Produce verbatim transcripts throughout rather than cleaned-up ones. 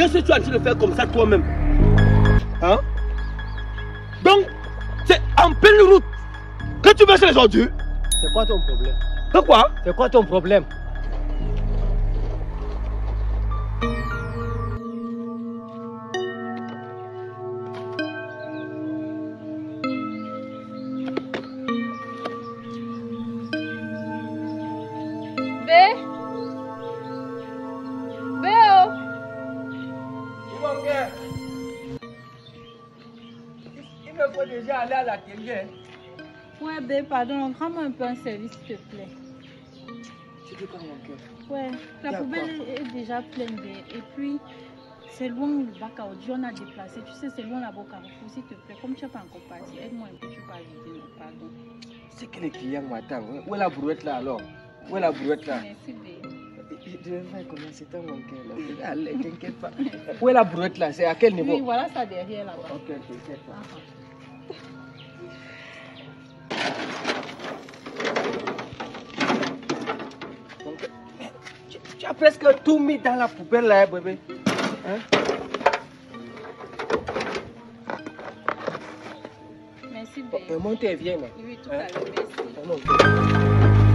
Qu'est-ce que tu as en train de faire comme ça toi-même? Hein? Donc, c'est en pleine route que tu verses les ordures. C'est quoi ton problème? C'est quoi? C'est quoi ton problème? Déjà aller à l'atelier. Ouais, bé, pardon, rends-moi un peu un service, s'il te plaît. Tu dis quoi, mon cœur? Ouais, la poubelle est déjà pleine, bé. Et puis, c'est loin le bac à ordures, on a déplacé. Tu sais, c'est loin la boca. S'il te plaît, comme tu n'as pas encore passé, aide-moi un peu, tu peux ajouter, pardon. C'est que les clients m'attendent. Où est la brouette là alors? Où est la brouette là? Merci, bé. Je vais faire comment c'est ton mon cœur. Allez, t'inquiète pas. Où est la brouette là? C'est à quel niveau? Oui, voilà ça derrière là-bas. Ok, t'inquiète pas. Tu, tu as presque tout mis dans la poubelle là, bébé. Hein? Merci, bé. Oh, montez, viens là. Oui, tout à l'heure, merci. Oh, non,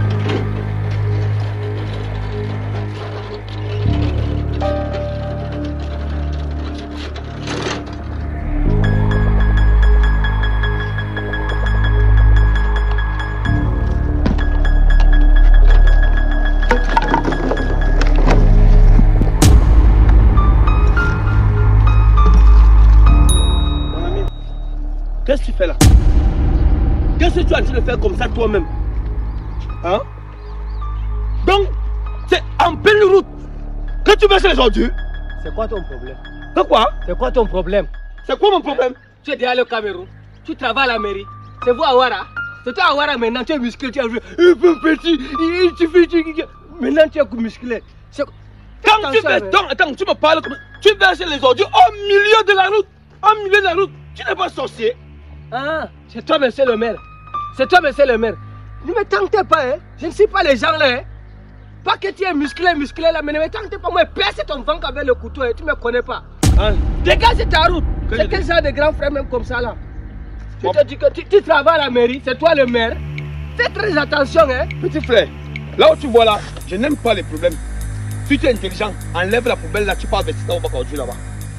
qu'est-ce que tu fais là? Qu'est-ce que tu as en train de faire comme ça toi-même? Hein? Donc, c'est en pleine route que tu verses les ordures. c'est quoi ton problème? C'est quoi? C'est quoi ton problème? C'est quoi mon problème? Tu es derrière le Cameroun, tu travailles à la mairie. C'est vous Awara? C'est toi Awara maintenant, tu es musclé, tu as joué. Il peut petit, il suffit, tu... Maintenant tu es musclé. Quand tu verses, donc, attends, tu me parles comme... Tu verses les ordures au milieu de la route. Au milieu de la route. Tu n'es pas sorcier. Ah, c'est toi monsieur le maire. C'est toi monsieur le maire. Ne me tentez pas, hein. Je ne suis pas les gens là, hein. Pas que tu es musclé, musclé là, mais ne me tentez pas. Moi, perce ton ventre avec le couteau, hein. Tu ne me connais pas. Hein? Dégage ta route. C'est quel dis? genre de grand frère même comme ça là? Tu te dis que tu, tu travailles à la mairie, c'est toi le maire. Fais très attention, hein. Petit frère, là où tu vois là, je n'aime pas les problèmes. Si tu es intelligent, enlève la poubelle là, tu pars vers ça, on va conduire là-bas.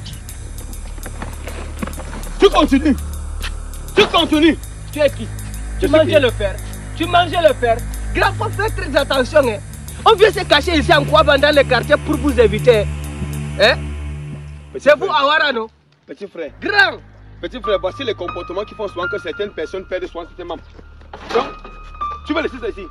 Tu continues. Tu continues. Tu es qui? Je Tu suis mangeais qui? le fer. Tu mangeais le fer. Grand, faut faire très attention, hein. On vient se cacher ici en quoi dans les quartiers pour vous éviter. Hein? C'est vous Awara, non? Petit frère. Grand. Petit frère, voici les comportements qui font souvent que certaines personnes perdent souvent certains membres. Donc, tu vas laisser ça ici.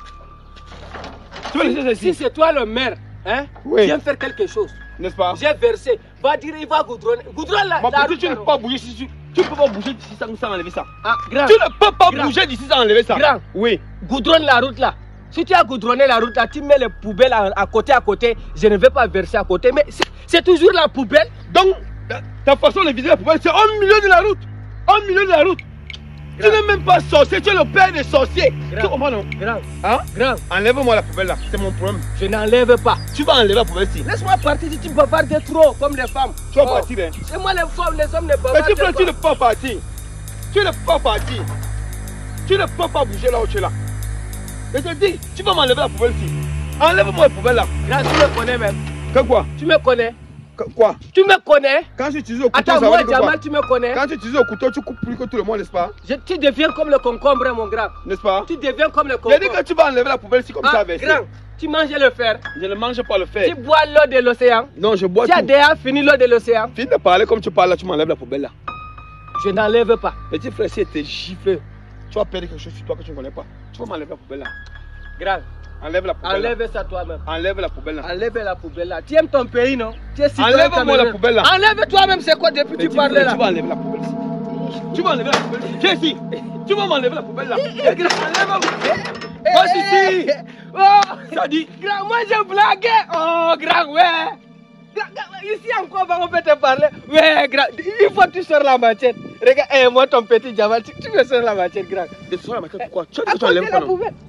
Tu vas laisser ça ici. Si c'est toi le maire, hein? Oui. Viens faire quelque chose. N'est-ce pas? J'ai versé. Va dire, il va goudronner. Goudronne la. Ma la petite, tu ne peux pas bouger ici. Tu ne peux pas bouger d'ici sans, sans enlever ça. Ah, grand. Tu ne peux pas Grand. bouger d'ici sans enlever ça. Grand. Oui. Goudronne la route là. Si tu as goudronné la route là, tu mets les poubelles à, à côté à côté. Je ne vais pas verser à côté. Mais c'est toujours la poubelle. Donc, ta, ta façon de vider la poubelle, c'est au milieu de la route. Au milieu de la route. Grand. Tu n'es même pas sorcier, tu es le père des sorciers. Grand. Tu comprends non? Grand. Hein? Grand. Enlève-moi la poubelle là, c'est mon problème. Je n'enlève pas. Tu vas enlever la poubelle ici. Laisse-moi partir si tu peux pas de trop comme les femmes. Tu vas Oh. partir, hein? C'est moi les femmes, les hommes ne peuvent Petit pas. frère, tu ne peux pas partir. Tu ne peux pas partir. Tu ne peux pas bouger là où tu es là. Je te dis, tu vas m'enlever la poubelle ici. Enlève-moi la poubelle là. Grand, tu me connais même. Que quoi? Tu me connais. Que quoi? Tu me connais. Quand tu utilises au couteau, Attends, ça moi, veut dire que quoi? Jamal, tu me connais. Quand tu utilises au couteau, tu coupes plus que tout le monde, n'est-ce pas? Je, tu deviens comme le concombre, mon grand. N'est-ce pas? Tu deviens comme le J'ai concombre. dit que tu vas enlever la poubelle ici comme Ah, ça avec. grand, tu manges le fer. Je ne mange pas le Tu fer. bois l'eau de l'océan. Non, je bois Tu as tout. déjà fini l'eau de l'océan. Finis de parler comme tu parles là, tu m'enlèves la poubelle là. Je n'enlève pas. Petit frère, si tu es giflé, tu vas perdre quelque chose sur toi que tu ne connais pas. Tu vas m'enlever la poubelle là. Grand, Enlève la poubelle là. enlève ça toi-même. Enlève la poubelle là. Enlève la poubelle là. Tu aimes ton pays, non? Tu es citoyen Enlève-moi camerounais. la poubelle là. Enlève toi-même, c'est quoi depuis Petit tu parlais frère, là? tu vas enlever la poubelle ici. Tu vas enlever la poubelle ici. Viens ici. Tu vas m'enlever la poubelle là. Enlève-moi. Va ici. Oh, Ça dit. grand, moi j'ai blagué. Oh, grand, ouais. Grand, grand, ici encore, on peut te parler. Ouais, grand, il faut que tu sors la machette. Regarde, eh, moi ton petit Jamal, tu, tu me sors la machette, grand. De sors la machette pourquoi? Tu as À dit que tu enlèves côté quoi la non? poubelle.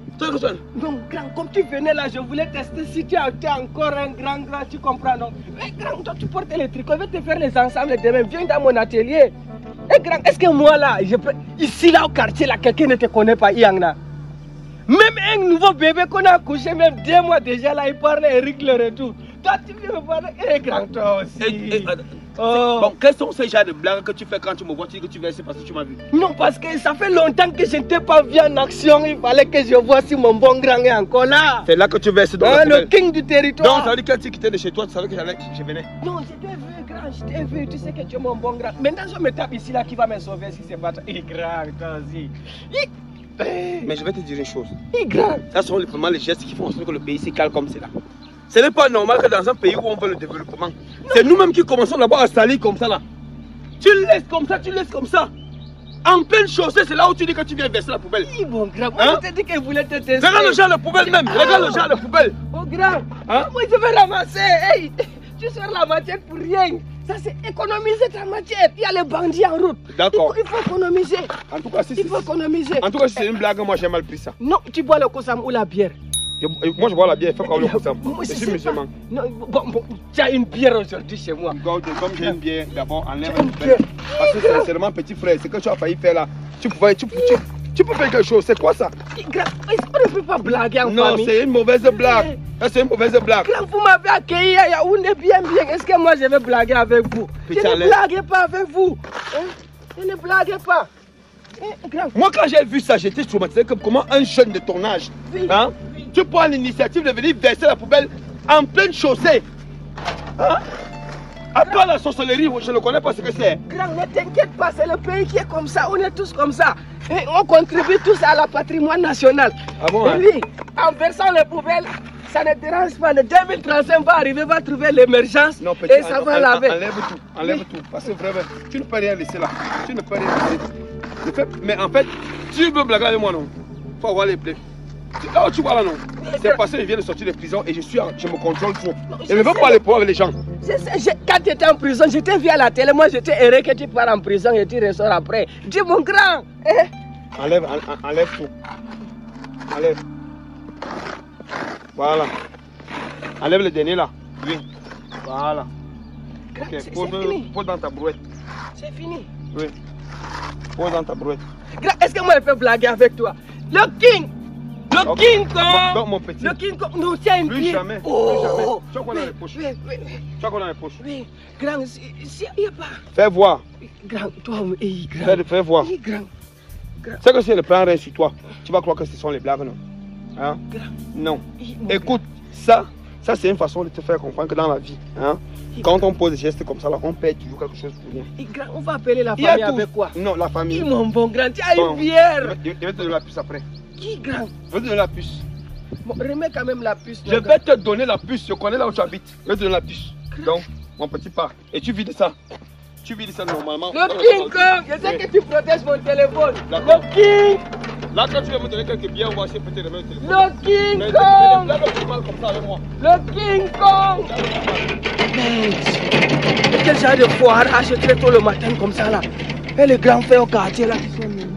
Toi, que tu as- Non, grand, comme tu venais là, je voulais tester si tu as été encore un grand, grand, tu comprends, non? Mais grand, toi, tu portes les tricots, je vais te faire les ensembles demain. Viens dans mon atelier. Eh grand, est-ce que moi là, je peux... ici là au quartier là, quelqu'un ne te connaît pas, Yang? Même un nouveau bébé qu'on a accouché, même deux mois déjà là, il parle Eric le retour. Toi, tu viens me parler, eh grand, toi aussi. Eh, eh, attends. Oh. Bon, quels sont ces genres de blagues que tu fais quand tu me vois, tu dis que tu viens ici parce que tu m'as vu? Non, parce que ça fait longtemps que je ne t'ai pas vu en action. Il fallait que je vois si mon bon grand est encore là. C'est là que tu verses dans Hein, la le poubelle. king du territoire. Donc, ça veut dire que quand tu quittais de chez toi, tu savais que j'allais, je venais. Non, je t'ai vu, grand, je t'ai vu. Tu sais que tu es mon bon grand. Maintenant, je me tape ici là qui va me sauver si c'est pas toi. Eh, grand, toi aussi. Eh, eh, Mais je vais te dire une chose. eh, grand. Ça sont les- vraiment les gestes qui font en sorte que le pays s'écale comme c'est là. Ce n'est pas normal que dans un pays où on veut le développement, c'est nous-mêmes qui commençons d'abord à salir comme ça là. Tu laisses comme ça, tu laisses comme ça. En pleine chaussée, c'est là où tu dis que tu viens verser la poubelle. Eh, mon grand, moi, Hein? je t'ai dit qu'il voulait te tester. Regarde le genre de poubelle même, regarde le genre de poubelle. Oh, grand. Hein? Moi, je vais ramasser. Hey, tu sors la matière pour rien. Ça, c'est économiser ta matière. Il y a les bandits en route. D'accord. Il faut, il faut économiser. En tout cas, si Il c'est faut économiser. en tout cas, si c'est une blague, moi j'ai mal pris ça. Non, tu bois le kosam ou la bière. Je- moi je bois la bière, il faut qu'on le fasse. Moi, Je je suis sais musulman. pas. Non, bon, bon, tu as une bière aujourd'hui chez moi. Donc, comme j'ai une bière, d'abord enlève J'ai une une bière. bière. Parce que c'est seulement petit frère, c'est que tu as failli faire là. Tu pouvais, tu, tu, tu peux faire quelque chose, c'est quoi ça? Grand, on ne peut pas blaguer en Non, famille. c'est une mauvaise blague. Ça, c'est une mauvaise blague. Grand, vous m'avez accueilli à Yaoundé bien, bien. Est-ce que moi je vais blaguer avec vous? Je Putain, ne laisse. blaguais pas avec vous. Hein? Je ne blaguais pas. Eh, grand, Moi, quand j'ai vu ça, j'étais traumatisé comme comment un jeune de ton âge, Oui. hein, tu prends l'initiative de venir verser la poubelle en pleine chaussée. Hein? À part la sorcellerie, je ne connais pas ce que c'est. grand, ne t'inquiète pas, c'est le pays qui est comme ça. On est tous comme ça. Et on contribue tous à la patrimoine national. Ah bon, Et hein? oui, en versant les poubelles, ça ne dérange pas. Le deux mille trente-cinq va arriver, va trouver l'émergence Non, petit, et ça en- va en- laver. Enlève tout, enlève tout. Parce que vraiment, tu ne peux rien laisser là. Tu ne peux rien laisser. Je fais- Mais en fait, tu veux blaguer avec moi, non? Faut avoir les plaies. Tu- Là où tu vois là, non? C'est parce que je viens de sortir de prison et je suis, en- je me contrôle trop. je Je ne veux sais. pas aller pour avec les gens. Je sais, je- quand tu étais en prison, j'étais vu à la télé, moi j'étais heureux que tu pars en prison et tu ressors après. Dis mon grand, eh? Enlève, en- en- enlève tout. Enlève. Voilà. Enlève le dernier là. Oui. Voilà. Grand, Ok, c'est pose, c'est fini, pose dans ta brouette. c'est fini. Oui. Pose dans ta brouette. Grand, est-ce que moi je peux blaguer avec toi? Le King, le Ok. King Donc, Kong, mon petit, le King Kong, nous tiens une plus pied. jamais, plus Oh, jamais. Tu as quoi dans oui, les poches? Oui, oui, oui, Tu as quoi dans les poches? oui. Grand, si, si, il n'y a pas. Fais voir. Grand, toi, eh, grand. Fais, fais voir. Eh, grand, C'est que si elle prend rien sur toi, tu vas croire que ce sont les blagues, non? Hein? grand. Non. Eh, mon Écoute, ça, ça c'est une façon de te faire comprendre que dans la vie, hein, quand on pose des gestes comme ça, là, on perd toujours quelque chose pour rien. Eh, grand, on va appeler la Il y a famille tout. avec quoi? Non, la famille. Eh, mon bon grand, tu as Bon, une bière. Je vais je vais te donner la puce après. Qui, grand? Je vais te donner la puce. Bon, remets quand même la puce. Je mon vais te donner la puce. Je connais là où tu habites. Je vais te donner la puce. Donc, mon petit pas. Et tu vides ça. Tu vides ça normalement. Le King Kong, je sais que tu protèges mon téléphone. D'accord. Le King, Là, quand tu vas me donner quelques biens, on va essayer peut-être de remettre le téléphone. le King Mais Kong, là, tu parles comme ça avec moi. le King Kong. Mais quel genre de foire achèterait tôt le matin comme ça là? Et les grands frères au quartier là qui sont venus.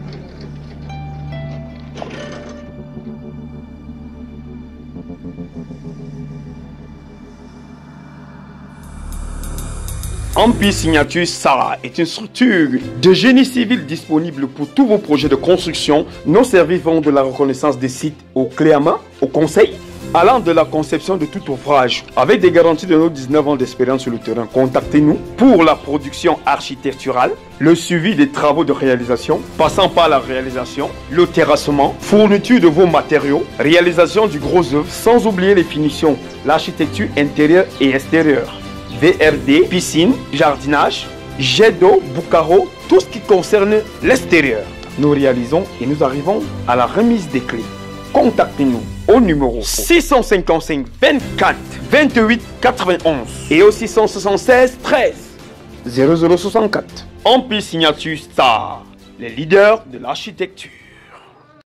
Empire Signature Sarah est une structure de génie civil disponible pour tous vos projets de construction. Nos services vont de la reconnaissance des sites au clé à main, au conseil, allant de la conception de tout ouvrage. Avec des garanties de nos dix-neuf ans d'expérience sur le terrain, contactez-nous pour la production architecturale, le suivi des travaux de réalisation, passant par la réalisation, le terrassement, fourniture de vos matériaux, réalisation du gros œuvre, sans oublier les finitions, l'architecture intérieure et extérieure. V R D, piscine, jardinage, jet d'eau, boucaro, tout ce qui concerne l'extérieur. Nous réalisons et nous arrivons à la remise des clés. Contactez-nous au numéro six cent cinquante-cinq vingt-quatre vingt-huit quatre-vingt-onze et au six cent soixante-seize treize zéro zéro soixante-quatre. Empire Signature Star, les leaders de l'architecture.